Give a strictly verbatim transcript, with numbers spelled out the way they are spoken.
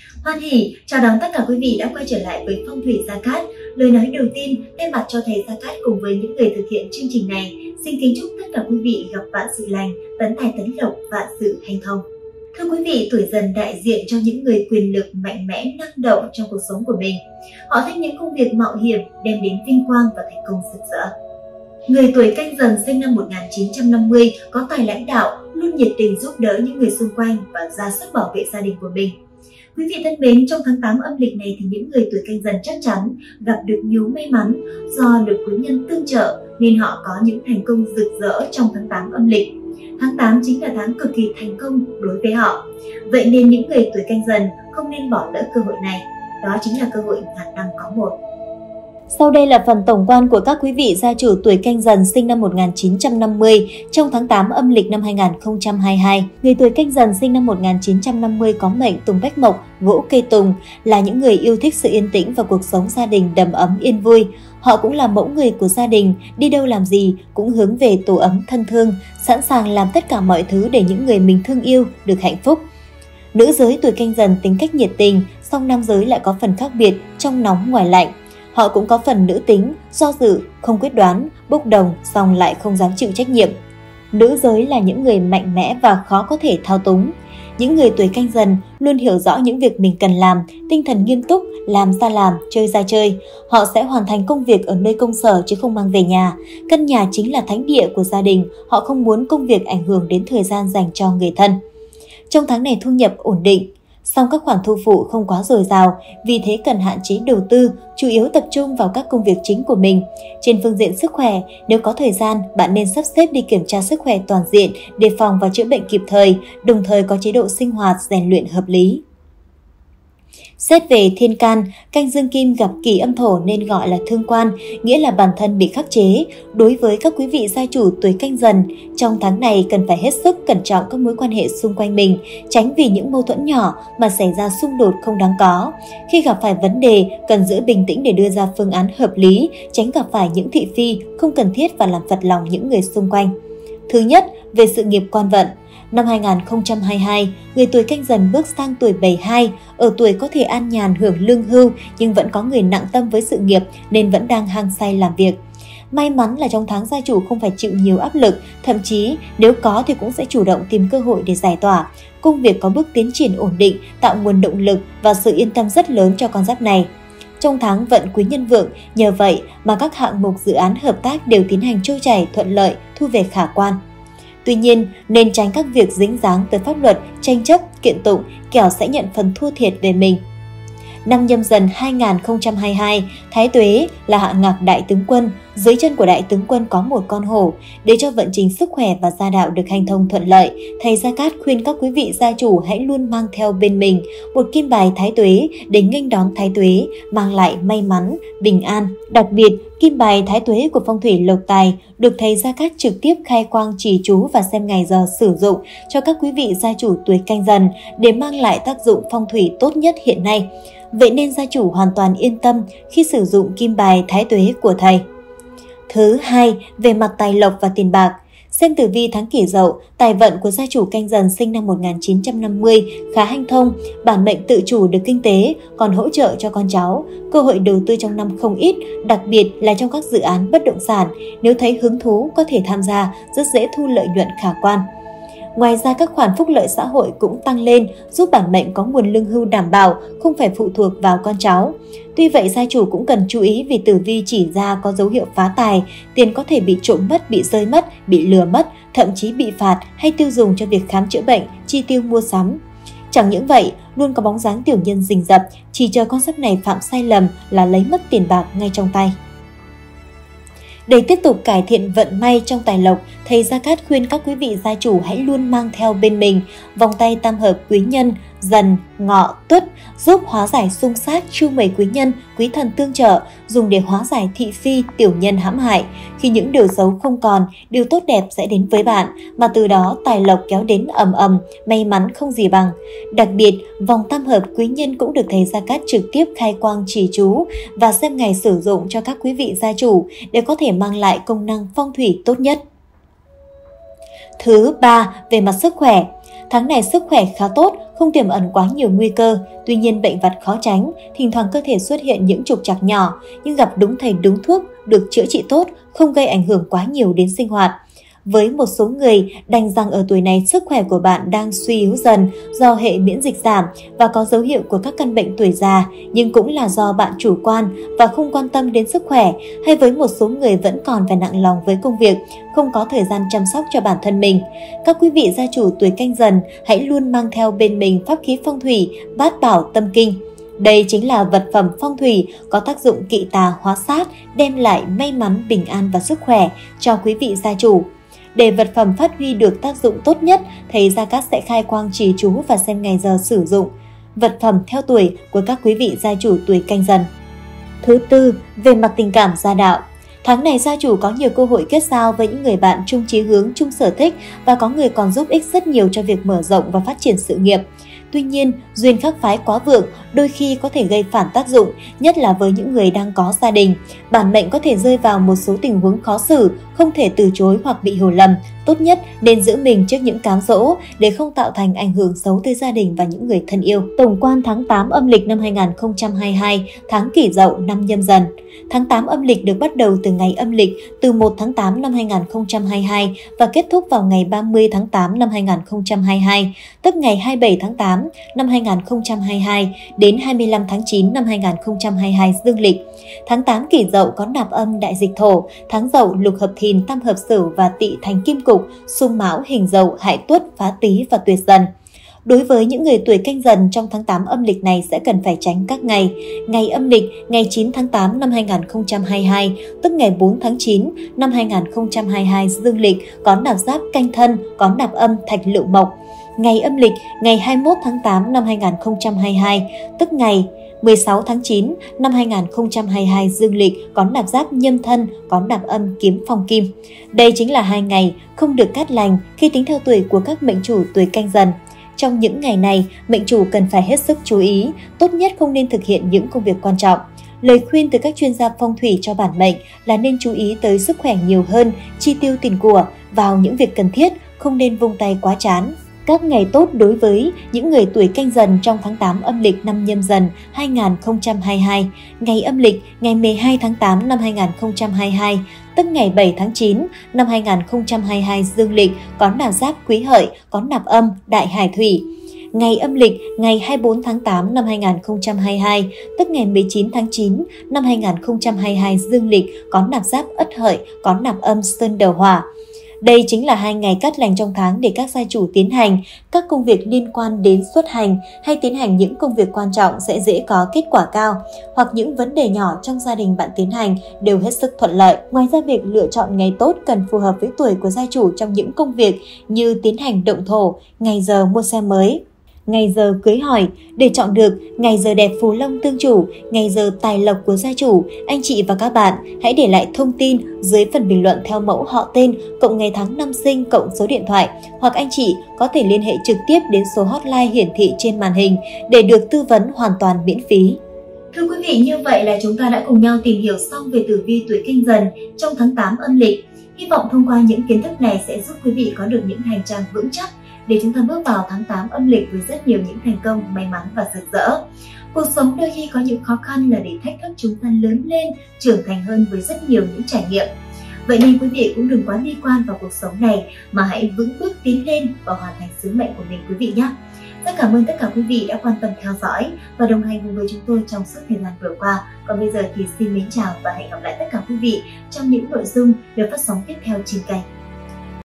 Hoan hỉ chào đón tất cả quý vị đã quay trở lại với Phong thủy Gia Cát. Lời nói đầu tiên thay mặt cho thầy Gia Cát cùng với những người thực hiện chương trình này, xin kính chúc tất cả quý vị gặp vạn sự lành, tấn tài tấn lộc, vạn sự hanh thông. Thưa quý vị, tuổi Dần đại diện cho những người quyền lực, mạnh mẽ, năng động trong cuộc sống của mình. Họ thích những công việc mạo hiểm, đem đến vinh quang và thành công rực rỡ. Người tuổi Canh Dần sinh năm một nghìn chín trăm năm mươi có tài lãnh đạo, luôn nhiệt tình giúp đỡ những người xung quanh và ra sức bảo vệ gia đình của mình. Quý vị thân mến, trong tháng tám âm lịch này thì những người tuổi Canh Dần chắc chắn gặp được nhiều may mắn do được quý nhân tương trợ nên họ có những thành công rực rỡ trong tháng tám âm lịch. Tháng tám chính là tháng cực kỳ thành công đối với họ. Vậy nên những người tuổi Canh Dần không nên bỏ lỡ cơ hội này. Đó chính là cơ hội ngàn năm có một. Sau đây là phần tổng quan của các quý vị gia chủ tuổi Canh Dần sinh năm một nghìn chín trăm năm mươi trong tháng tám âm lịch năm hai nghìn không trăm hai mươi hai. Người tuổi Canh Dần sinh năm một nghìn chín trăm năm mươi có mệnh Tùng Bách Mộc, gỗ cây tùng, là những người yêu thích sự yên tĩnh và cuộc sống gia đình đầm ấm yên vui. Họ cũng là mẫu người của gia đình, đi đâu làm gì cũng hướng về tổ ấm thân thương, sẵn sàng làm tất cả mọi thứ để những người mình thương yêu được hạnh phúc. Nữ giới tuổi Canh Dần tính cách nhiệt tình, song nam giới lại có phần khác biệt, trong nóng ngoài lạnh. Họ cũng có phần nữ tính, do dự, không quyết đoán, bốc đồng, song lại không dám chịu trách nhiệm. Nữ giới là những người mạnh mẽ và khó có thể thao túng. Những người tuổi Canh Dần luôn hiểu rõ những việc mình cần làm, tinh thần nghiêm túc, làm ra làm, chơi ra chơi. Họ sẽ hoàn thành công việc ở nơi công sở chứ không mang về nhà. Căn nhà chính là thánh địa của gia đình, họ không muốn công việc ảnh hưởng đến thời gian dành cho người thân. Trong tháng này thu nhập ổn định, song các khoản thu phụ không quá dồi dào, vì thế cần hạn chế đầu tư, chủ yếu tập trung vào các công việc chính của mình. Trên phương diện sức khỏe, nếu có thời gian, bạn nên sắp xếp đi kiểm tra sức khỏe toàn diện, đề phòng và chữa bệnh kịp thời, đồng thời có chế độ sinh hoạt rèn luyện hợp lý. Xét về thiên can, canh dương kim gặp kỳ âm thổ nên gọi là thương quan, nghĩa là bản thân bị khắc chế. Đối với các quý vị gia chủ tuổi Canh Dần, trong tháng này cần phải hết sức cẩn trọng các mối quan hệ xung quanh mình, tránh vì những mâu thuẫn nhỏ mà xảy ra xung đột không đáng có. Khi gặp phải vấn đề, cần giữ bình tĩnh để đưa ra phương án hợp lý, tránh gặp phải những thị phi không cần thiết và làm phật lòng những người xung quanh. Thứ nhất, về sự nghiệp quan vận. Năm hai nghìn không trăm hai mươi hai, người tuổi Canh Dần bước sang tuổi bảy mươi hai, ở tuổi có thể an nhàn hưởng lương hưu nhưng vẫn có người nặng tâm với sự nghiệp nên vẫn đang hăng say làm việc. May mắn là trong tháng gia chủ không phải chịu nhiều áp lực, thậm chí nếu có thì cũng sẽ chủ động tìm cơ hội để giải tỏa. Công việc có bước tiến triển ổn định, tạo nguồn động lực và sự yên tâm rất lớn cho con giáp này. Trong tháng vận quý nhân vượng, nhờ vậy mà các hạng mục dự án hợp tác đều tiến hành trôi chảy, thuận lợi, thu về khả quan. Tuy nhiên, nên tránh các việc dính dáng tới pháp luật, tranh chấp, kiện tụng, kẻo sẽ nhận phần thua thiệt về mình. Năm Nhâm Dần hai nghìn không trăm hai mươi hai, Thái Tuế là hạ ngạc đại tướng quân, dưới chân của đại tướng quân có một con hổ. Để cho vận trình sức khỏe và gia đạo được hành thông thuận lợi, thầy Gia Cát khuyên các quý vị gia chủ hãy luôn mang theo bên mình một kim bài Thái Tuế để nghênh đón Thái Tuế, mang lại may mắn, bình an. Đặc biệt, kim bài Thái Tuế của phong thủy lộc tài được thầy Gia Cát trực tiếp khai quang chỉ chú và xem ngày giờ sử dụng cho các quý vị gia chủ tuổi Canh Dần để mang lại tác dụng phong thủy tốt nhất hiện nay. Vậy nên gia chủ hoàn toàn yên tâm khi sử dụng kim bài Thái Tuế của thầy. Thứ hai, về mặt tài lộc và tiền bạc. Xem tử vi tháng Kỷ Dậu, tài vận của gia chủ Canh Dần sinh năm một nghìn chín trăm năm mươi khá hanh thông, bản mệnh tự chủ được kinh tế, còn hỗ trợ cho con cháu. Cơ hội đầu tư trong năm không ít, đặc biệt là trong các dự án bất động sản. Nếu thấy hứng thú có thể tham gia, rất dễ thu lợi nhuận khả quan. Ngoài ra các khoản phúc lợi xã hội cũng tăng lên, giúp bản mệnh có nguồn lương hưu đảm bảo, không phải phụ thuộc vào con cháu. Tuy vậy gia chủ cũng cần chú ý vì tử vi chỉ ra có dấu hiệu phá tài, tiền có thể bị trộm mất, bị rơi mất, bị lừa mất, thậm chí bị phạt hay tiêu dùng cho việc khám chữa bệnh, chi tiêu mua sắm. Chẳng những vậy, luôn có bóng dáng tiểu nhân rình rập, chỉ chờ con giáp này phạm sai lầm là lấy mất tiền bạc ngay trong tay. Để tiếp tục cải thiện vận may trong tài lộc, thầy Gia Cát khuyên các quý vị gia chủ hãy luôn mang theo bên mình vòng tay tam hợp quý nhân, Dần, Ngọ, Tuất, giúp hóa giải xung sát, chu mây quý nhân, quý thần tương trợ, dùng để hóa giải thị phi, tiểu nhân hãm hại. Khi những điều xấu không còn, điều tốt đẹp sẽ đến với bạn, mà từ đó tài lộc kéo đến ầm ầm, may mắn không gì bằng. Đặc biệt, vòng tam hợp quý nhân cũng được thầy Gia Cát trực tiếp khai quang chỉ chú và xem ngày sử dụng cho các quý vị gia chủ để có thể mang lại công năng phong thủy tốt nhất. Thứ ba, về mặt sức khỏe. Tháng này sức khỏe khá tốt, không tiềm ẩn quá nhiều nguy cơ, tuy nhiên bệnh vặt khó tránh, thỉnh thoảng cơ thể xuất hiện những trục trặc nhỏ, nhưng gặp đúng thầy đúng thuốc, được chữa trị tốt, không gây ảnh hưởng quá nhiều đến sinh hoạt. Với một số người, đành rằng ở tuổi này sức khỏe của bạn đang suy yếu dần do hệ miễn dịch giảm và có dấu hiệu của các căn bệnh tuổi già, nhưng cũng là do bạn chủ quan và không quan tâm đến sức khỏe, hay với một số người vẫn còn phải nặng lòng với công việc, không có thời gian chăm sóc cho bản thân mình. Các quý vị gia chủ tuổi Canh Dần hãy luôn mang theo bên mình pháp khí phong thủy Bát Bảo Tâm Kinh. Đây chính là vật phẩm phong thủy có tác dụng kỵ tà hóa sát, đem lại may mắn, bình an và sức khỏe cho quý vị gia chủ. Để vật phẩm phát huy được tác dụng tốt nhất, thầy Gia Cát sẽ khai quang trì chú và xem ngày giờ sử dụng vật phẩm theo tuổi của các quý vị gia chủ tuổi Canh Dần. Thứ tư, về mặt tình cảm gia đạo. Tháng này gia chủ có nhiều cơ hội kết giao với những người bạn chung chí hướng, chung sở thích và có người còn giúp ích rất nhiều cho việc mở rộng và phát triển sự nghiệp. Tuy nhiên, duyên khắc phái quá vượng đôi khi có thể gây phản tác dụng, nhất là với những người đang có gia đình. Bản mệnh có thể rơi vào một số tình huống khó xử, không thể từ chối hoặc bị hiểu lầm. Tốt nhất nên giữ mình trước những cám dỗ để không tạo thành ảnh hưởng xấu tới gia đình và những người thân yêu. Tổng quan tháng tám âm lịch năm hai nghìn không trăm hai mươi hai, tháng Kỷ Dậu năm Nhâm Dần. Tháng tám âm lịch được bắt đầu từ ngày âm lịch từ một tháng tám năm hai nghìn không trăm hai mươi hai và kết thúc vào ngày ba mươi tháng tám năm hai nghìn không trăm hai mươi hai, tức ngày hai mươi bảy tháng tám năm hai nghìn không trăm hai mươi hai đến hai mươi lăm tháng chín năm hai nghìn không trăm hai mươi hai dương lịch. Tháng tám Kỷ Dậu có nạp âm đại dịch thổ, tháng Dậu lục hợp Thìn, tam hợp Sửu và Tỵ thành kim cục, xung Mão hình Dậu, hại Tuất, phá Tý và tuyệt Dần. Đối với những người tuổi Canh Dần trong tháng tám âm lịch này sẽ cần phải tránh các ngày. Ngày âm lịch ngày chín tháng tám năm hai nghìn không trăm hai mươi hai, tức ngày bốn tháng chín năm hai nghìn không trăm hai mươi hai dương lịch có nạp giáp Canh Thân, có nạp âm Thạch Lựu Mộc. Ngày âm lịch ngày hai mươi mốt tháng tám năm hai nghìn không trăm hai mươi hai, tức ngày mười sáu tháng chín năm hai nghìn không trăm hai mươi hai dương lịch có nạp giáp Nhâm Thân, có nạp âm Kiếm Phong Kim. Đây chính là hai ngày không được cát lành khi tính theo tuổi của các mệnh chủ tuổi Canh Dần. Trong những ngày này, mệnh chủ cần phải hết sức chú ý, tốt nhất không nên thực hiện những công việc quan trọng. Lời khuyên từ các chuyên gia phong thủy cho bản mệnh là nên chú ý tới sức khỏe nhiều hơn, chi tiêu tiền của vào những việc cần thiết, không nên vung tay quá chán. Các ngày tốt đối với những người tuổi Canh Dần trong tháng tám âm lịch năm Nhâm Dần hai nghìn không trăm hai mươi hai. Ngày âm lịch ngày mười hai tháng tám năm hai nghìn không trăm hai mươi hai, tức ngày bảy tháng chín năm hai nghìn không trăm hai mươi hai dương lịch có nạp giáp Quý Hợi, có nạp âm Đại Hải Thủy. Ngày âm lịch ngày hai mươi bốn tháng tám năm hai nghìn không trăm hai mươi hai, tức ngày mười chín tháng chín năm hai nghìn không trăm hai mươi hai dương lịch có nạp giáp Ất Hợi, có nạp âm Sơn Đờ Hỏa. Đây chính là hai ngày cát lành trong tháng để các gia chủ tiến hành các công việc liên quan đến xuất hành hay tiến hành những công việc quan trọng sẽ dễ có kết quả cao, hoặc những vấn đề nhỏ trong gia đình bạn tiến hành đều hết sức thuận lợi. Ngoài ra, việc lựa chọn ngày tốt cần phù hợp với tuổi của gia chủ trong những công việc như tiến hành động thổ, ngày giờ mua xe mới, ngày giờ cưới hỏi. Để chọn được ngày giờ đẹp phù long tương chủ, ngày giờ tài lộc của gia chủ, anh chị và các bạn hãy để lại thông tin dưới phần bình luận theo mẫu họ tên, cộng ngày tháng năm sinh, cộng số điện thoại, hoặc anh chị có thể liên hệ trực tiếp đến số hotline hiển thị trên màn hình để được tư vấn hoàn toàn miễn phí. Thưa quý vị, như vậy là chúng ta đã cùng nhau tìm hiểu xong về tử vi tuổi Canh Dần trong tháng tám âm lịch. Hy vọng thông qua những kiến thức này sẽ giúp quý vị có được những hành trang vững chắc để chúng ta bước vào tháng tám âm lịch với rất nhiều những thành công, may mắn và rực rỡ. Cuộc sống đôi khi có những khó khăn là để thách thức chúng ta lớn lên, trưởng thành hơn với rất nhiều những trải nghiệm. Vậy nên quý vị cũng đừng quá bi quan vào cuộc sống này mà hãy vững bước tiến lên và hoàn thành sứ mệnh của mình quý vị nhé. Rất cảm ơn tất cả quý vị đã quan tâm theo dõi và đồng hành cùng với chúng tôi trong suốt thời gian vừa qua. Còn bây giờ thì xin mến chào và hẹn gặp lại tất cả quý vị trong những nội dung được phát sóng tiếp theo trên kênh.